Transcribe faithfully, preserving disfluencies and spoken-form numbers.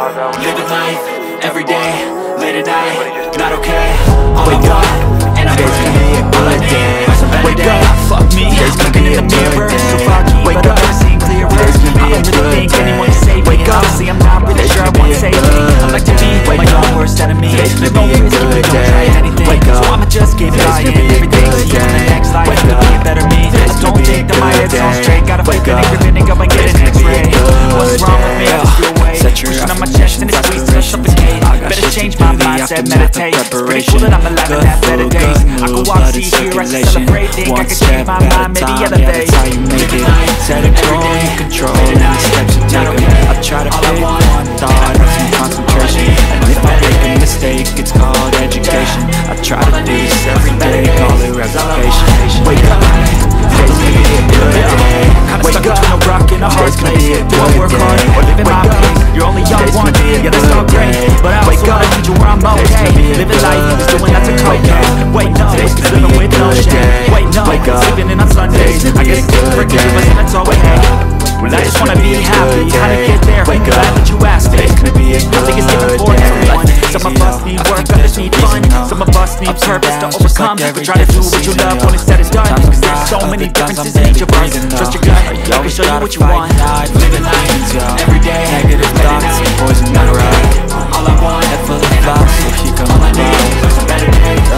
Living life, everyday, late at night, not okay. All I want, and I'm praying, all I did, wake up, fuck me, looking in the mirror, so foggy, but I've never seen clearer. I don't really think anyone can save me, and honestly I'm not really sure I want to save me. I like to be my own worst enemy. There's no risk, don't try anything, so I'ma just keep buying everything. See you in the next life, to be a better me. I don't think that my head's on straight, gotta flip it, everything, and go and get an x-ray. What's wrong with me? Just feel away, pushing on my chest and it squeezes to suffocate. Better change my mindset, meditate. It's pretty cool that I'm alive and have better days. I could walk, see, hear, I celebrate. Think I could change my mind, maybe elevate. That's how you make it. Set a goal, you control any steps you take. I try to pick one thought and some concentration, and if I make a mistake, it's called education. I try to do this every day, call it replication. Wake up, today's gonna be a good day. Kinda stuck between a rock and a hard place. Do I work hard or live in my pace? You're only young once, yeah that's all great, but I also wanna teach you where I'm okay. Living life, just doing lots of cocaine. Wait no, it's living with no shame. Wait no, sleeping in on Sundays. I guess it's freaking too much and that's all we have. Well, I just wanna be happy, how to get there, I'm glad that you asked me. I think it's different for everyone. Some of us need work, others need fun. Some of us need purpose to overcome. But try to do what you love when it's said and done, cause there's so many differences in each of us. Trust your gut, I can show you what you want. Living life, everyday, negative thoughts, poison my ride. All I want, head full of thoughts, if you come along, better days.